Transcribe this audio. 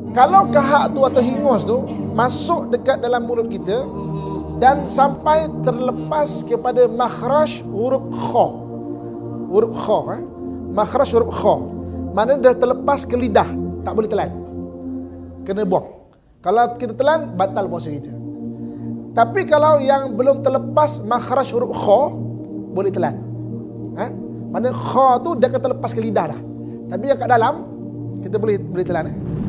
Kalau kahak tu atau hingus tu masuk dekat dalam mulut kita dan sampai terlepas kepada makhraj huruf kha. Huruf kha, makhraj huruf kha. Mana dah terlepas ke lidah, tak boleh telan. Kena buang. Kalau kita telan, batal puasa kita. Tapi kalau yang belum terlepas makhraj huruf kha, boleh telan. Mana kha tu dia akan terlepas ke lidah dah. Tapi yang kat dalam kita boleh telan.